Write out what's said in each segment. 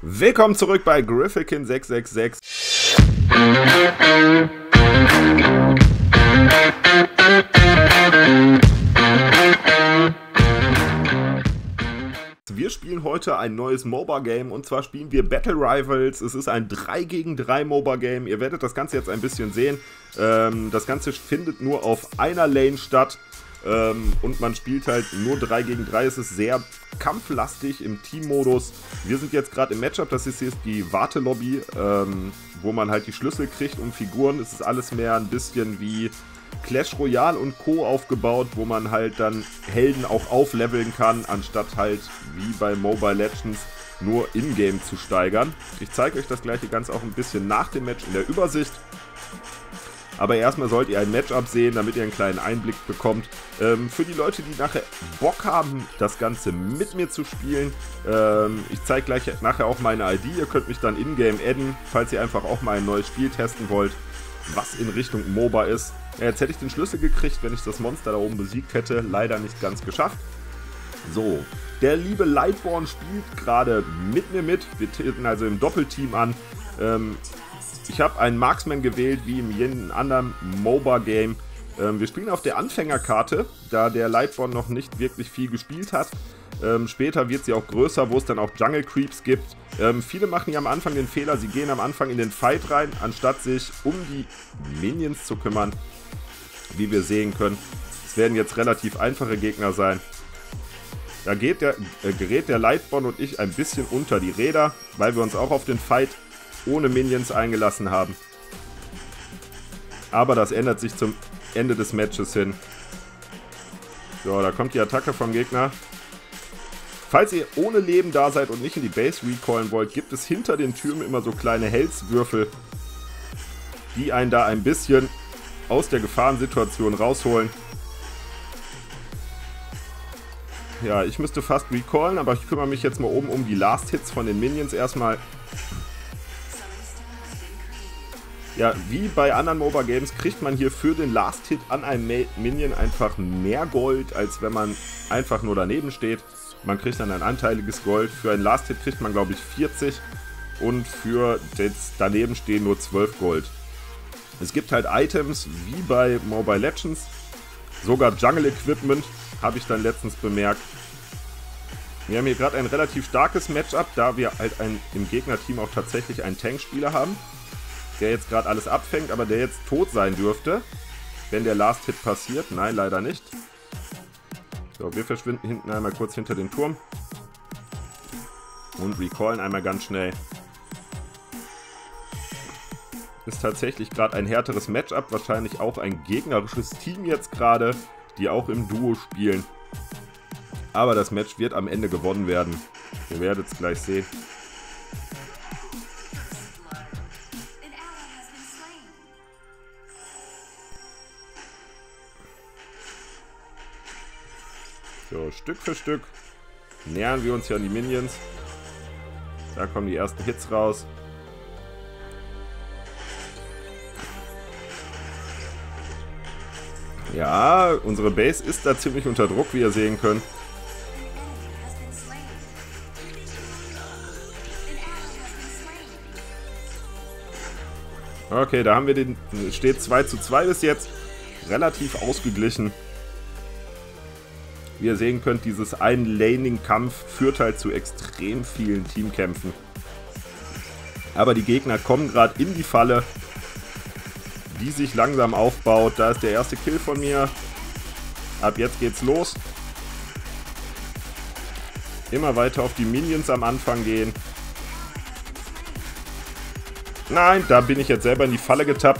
Willkommen zurück bei Griffelkin666. Wir spielen heute ein neues MOBA-Game und zwar spielen wir Battle Rivals. Es ist ein 3 gegen 3 MOBA-Game. Ihr werdet das Ganze jetzt ein bisschen sehen. Das Ganze findet nur auf einer Lane statt. Und man spielt halt nur 3 gegen 3. Es ist sehr kampflastig im Teammodus. Wir sind jetzt gerade im Matchup. Das ist jetzt die Wartelobby, wo man halt die Schlüssel kriegt um Figuren. Es ist alles mehr ein bisschen wie Clash Royale und Co. aufgebaut, wo man halt dann Helden auch aufleveln kann, anstatt halt wie bei Mobile Legends nur in-game zu steigern. Ich zeige euch das gleiche Ganze auch ein bisschen nach dem Match in der Übersicht. Aber erstmal sollt ihr ein Matchup sehen, damit ihr einen kleinen Einblick bekommt. Für die Leute, die nachher Bock haben, das Ganze mit mir zu spielen, ich zeige gleich nachher auch meine ID. Ihr könnt mich dann in-game adden, falls ihr einfach auch mal ein neues Spiel testen wollt, was in Richtung MOBA ist. Jetzt hätte ich den Schlüssel gekriegt, wenn ich das Monster da oben besiegt hätte. Leider nicht ganz geschafft. So, der liebe Lightborn spielt gerade mit mir mit. Wir treten also im Doppelteam an. Ich habe einen Marksman gewählt, wie in jedem anderen MOBA-Game. Wir spielen auf der Anfängerkarte, da der Lightborn noch nicht wirklich viel gespielt hat. Später wird sie auch größer, wo es dann auch Jungle Creeps gibt. Viele machen hier am Anfang den Fehler, sie gehen am Anfang in den Fight rein, anstatt sich um die Minions zu kümmern, wie wir sehen können. Es werden jetzt relativ einfache Gegner sein. Da gerät der Lightborn und ich ein bisschen unter die Räder, weil wir uns auch auf den Fight ohne Minions eingelassen haben. Aber das ändert sich zum Ende des Matches hin. So, da kommt die Attacke vom Gegner. Falls ihr ohne Leben da seid und nicht in die Base recallen wollt, gibt es hinter den Türmen immer so kleine Health-Würfel, die einen da ein bisschen aus der Gefahrensituation rausholen. Ja, ich müsste fast recallen, aber ich kümmere mich jetzt mal oben um die Last-Hits von den Minions erstmal. Ja, wie bei anderen MOBA-Games kriegt man hier für den Last-Hit an einem Minion einfach mehr Gold, als wenn man einfach nur daneben steht. Man kriegt dann ein anteiliges Gold. Für einen Last-Hit kriegt man, glaube ich, 40 und für das Danebenstehen nur 12 Gold. Es gibt halt Items wie bei Mobile Legends, sogar Jungle-Equipment, habe ich dann letztens bemerkt. Wir haben hier gerade ein relativ starkes Matchup, da wir halt im Gegnerteam auch tatsächlich einen Tankspieler haben, der jetzt gerade alles abfängt, aber der jetzt tot sein dürfte, wenn der Last-Hit passiert. Nein, leider nicht. So, wir verschwinden hinten einmal kurz hinter den Turm und recallen einmal ganz schnell. Ist tatsächlich gerade ein härteres Matchup, wahrscheinlich auch ein gegnerisches Team jetzt gerade, die auch im Duo spielen. Aber das Match wird am Ende gewonnen werden. Ihr werdet es gleich sehen. So, Stück für Stück nähern wir uns hier an die Minions. Da kommen die ersten Hits raus. Ja, unsere Base ist da ziemlich unter Druck, wie ihr sehen könnt. Okay, da haben wir den, steht 2:2 bis jetzt. Relativ ausgeglichen. Wie ihr sehen könnt, dieses Ein-Laning-Kampf führt halt zu extrem vielen Teamkämpfen. Aber die Gegner kommen gerade in die Falle, die sich langsam aufbaut. Da ist der erste Kill von mir. Ab jetzt geht's los. Immer weiter auf die Minions am Anfang gehen. Nein, da bin ich jetzt selber in die Falle getappt.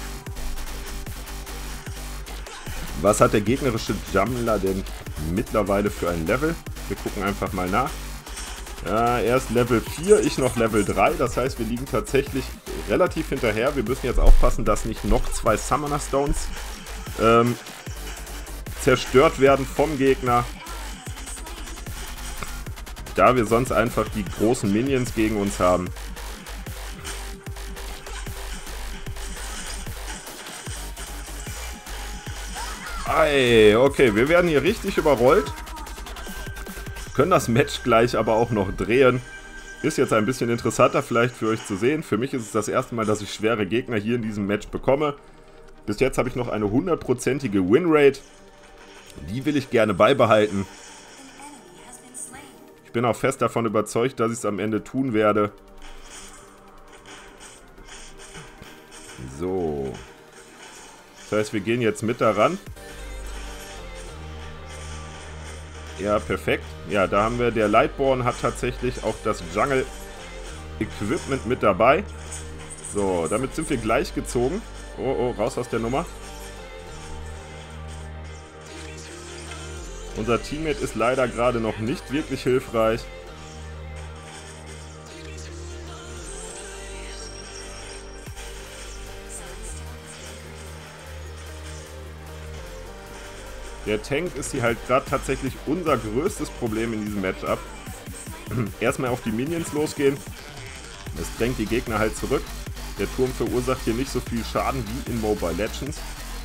Was hat der gegnerische Jungler denn mittlerweile für ein Level? Wir gucken einfach mal nach. Ja, er ist Level 4, ich noch Level 3. Das heißt, wir liegen tatsächlich relativ hinterher. Wir müssen jetzt aufpassen, dass nicht noch 2 Summoner Stones zerstört werden vom Gegner. Da wir sonst einfach die großen Minions gegen uns haben. Ei, okay, wir werden hier richtig überrollt. Können das Match gleich aber auch noch drehen. Ist jetzt ein bisschen interessanter vielleicht für euch zu sehen. Für mich ist es das erste Mal, dass ich schwere Gegner hier in diesem Match bekomme. Bis jetzt habe ich noch eine 100%ige Winrate. Die will ich gerne beibehalten. Ich bin auch fest davon überzeugt, dass ich es am Ende tun werde. So. Das heißt, wir gehen jetzt mit daran. Ja, perfekt. Ja, da haben wir, der Lightborn hat tatsächlich auch das Jungle Equipment mit dabei. So, damit sind wir gleich gezogen. Oh, oh, raus aus der Nummer. Unser Teammate ist leider gerade noch nicht wirklich hilfreich. Der Tank ist hier halt gerade tatsächlich unser größtes Problem in diesem Matchup. Erstmal auf die Minions losgehen. Das drängt die Gegner halt zurück. Der Turm verursacht hier nicht so viel Schaden wie in Mobile Legends.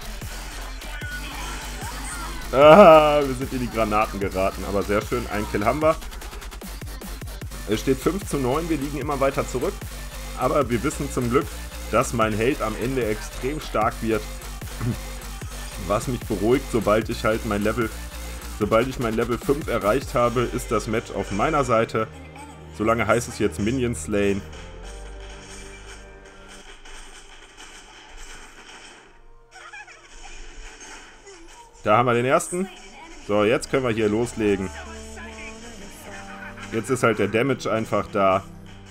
Ah, wir sind in die Granaten geraten, aber sehr schön. Ein Kill haben wir. Es steht 5:9, wir liegen immer weiter zurück. Aber wir wissen zum Glück, dass mein Held am Ende extrem stark wird. Was mich beruhigt, sobald ich mein Level 5 erreicht habe, ist das Match auf meiner Seite. Solange heißt es jetzt Minion slayen. Da haben wir den ersten. So, jetzt können wir hier loslegen. Jetzt ist halt der Damage einfach da.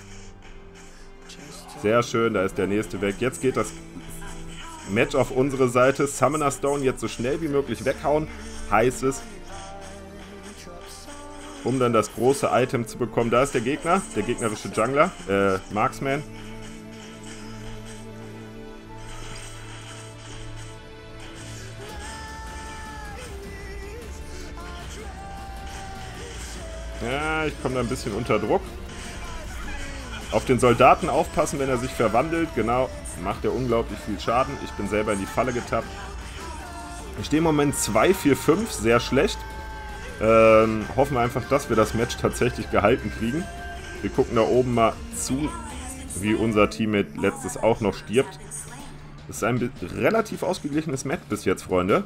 Sehr schön, da ist der nächste weg. Jetzt geht das Match auf unsere Seite. Summoner Stone jetzt so schnell wie möglich weghauen, heißt es. Um dann das große Item zu bekommen. Da ist der Gegner, der gegnerische Jungler, Marksman. Ja, ich komme da ein bisschen unter Druck. Auf den Soldaten aufpassen, wenn er sich verwandelt. Genau, macht er unglaublich viel Schaden. Ich bin selber in die Falle getappt. Ich stehe im Moment 2-4-5, sehr schlecht. Hoffen wir einfach, dass wir das Match tatsächlich gehalten kriegen. Wir gucken da oben mal zu, wie unser Teammate letztes auch noch stirbt. Das ist ein relativ ausgeglichenes Match bis jetzt, Freunde.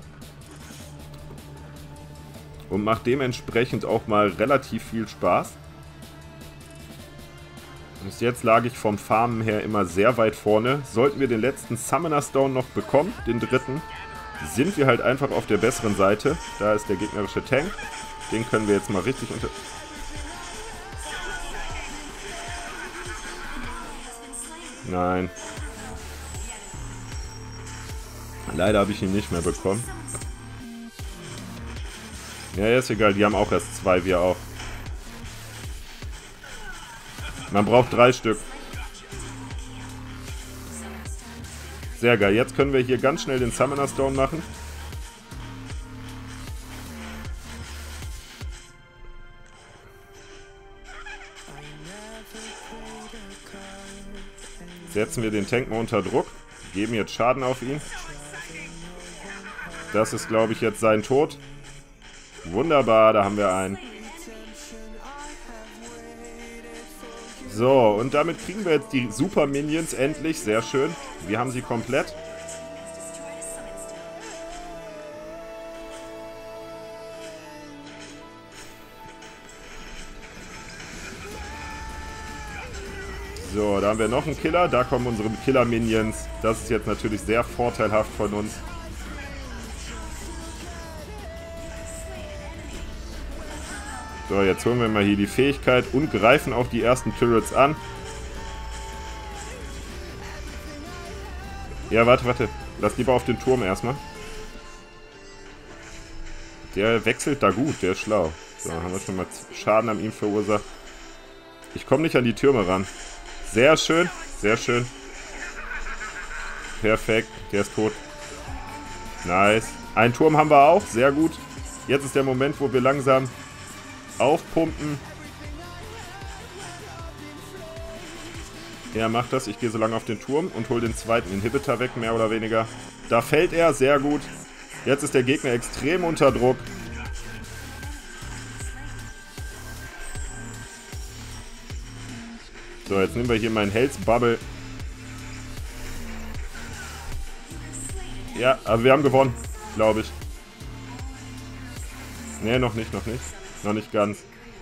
Und macht dementsprechend auch mal relativ viel Spaß. Bis jetzt lag ich vom Farmen her immer sehr weit vorne. Sollten wir den letzten Summoner Stone noch bekommen, den dritten, sind wir halt einfach auf der besseren Seite. Da ist der gegnerische Tank. Den können wir jetzt mal richtig unter... Nein. Leider habe ich ihn nicht mehr bekommen. Ja, ist egal, die haben auch erst 2, wir auch. Man braucht 3 Stück. Sehr geil, jetzt können wir hier ganz schnell den Summoner Stone machen. Setzen wir den Tank mal unter Druck. Geben jetzt Schaden auf ihn. Das ist, glaube ich, jetzt sein Tod. Wunderbar, da haben wir einen. So, und damit kriegen wir jetzt die Super Minions endlich. Sehr schön. Wir haben sie komplett. So, da haben wir noch einen Killer. Da kommen unsere Killer-Minions. Das ist jetzt natürlich sehr vorteilhaft von uns. So, jetzt holen wir mal hier die Fähigkeit und greifen auch die ersten Turrets an. Ja, warte. Lass lieber auf den Turm erstmal. Der wechselt da gut, der ist schlau. So, haben wir schon mal Schaden an ihm verursacht. Ich komme nicht an die Türme ran. Sehr schön, sehr schön. Perfekt, der ist tot. Nice. Einen Turm haben wir auch, sehr gut. Jetzt ist der Moment, wo wir langsam aufpumpen. Er macht das. Ich gehe so lange auf den Turm und hole den zweiten Inhibitor weg, mehr oder weniger. Da fällt er, sehr gut. Jetzt ist der Gegner extrem unter Druck. So, jetzt nehmen wir hier meinen Health Bubble. Ja, also wir haben gewonnen, glaube ich. Ne, noch nicht. Noch nicht ganz.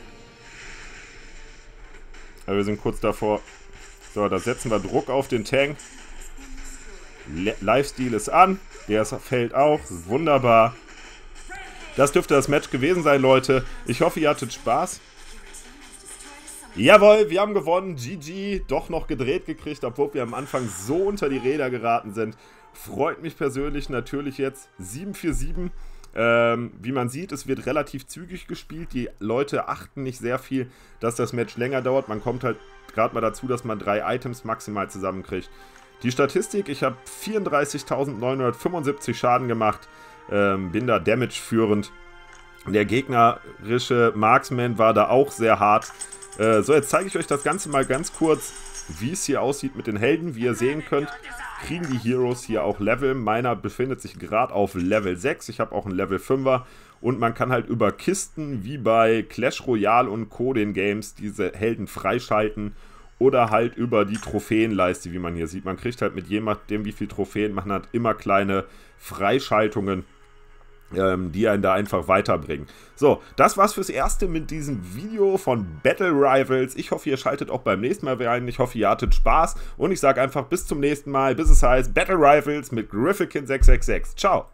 Aber wir sind kurz davor. So, da setzen wir Druck auf den Tank. Lifesteal ist an. Der fällt auch. Wunderbar. Das dürfte das Match gewesen sein, Leute. Ich hoffe, ihr hattet Spaß. Jawohl, wir haben gewonnen. GG. Doch noch gedreht gekriegt, obwohl wir am Anfang so unter die Räder geraten sind. Freut mich persönlich natürlich jetzt. 7-4-7. Wie man sieht, es wird relativ zügig gespielt. Die Leute achten nicht sehr viel, dass das Match länger dauert. Man kommt halt gerade mal dazu, dass man 3 Items maximal zusammenkriegt. Die Statistik, ich habe 34.975 Schaden gemacht. Bin da Damage führend. Der gegnerische Marksman war da auch sehr hart. So, jetzt zeige ich euch das Ganze mal ganz kurz, wie es hier aussieht mit den Helden. Wie ihr sehen könnt, kriegen die Heroes hier auch Level. Meiner befindet sich gerade auf Level 6. Ich habe auch einen Level 5er. Und man kann halt über Kisten wie bei Clash Royale und Co. den Games diese Helden freischalten. Oder halt über die Trophäenleiste, wie man hier sieht. Man kriegt halt mit je nachdem, wie viel Trophäen man hat, immer kleine Freischaltungen, die einen da einfach weiterbringen. So, das war's fürs Erste mit diesem Video von Battle Rivals. Ich hoffe, ihr schaltet auch beim nächsten Mal rein. Ich hoffe, ihr hattet Spaß. Und ich sage einfach bis zum nächsten Mal, bis es heißt Battle Rivals mit Griffikin666. Ciao!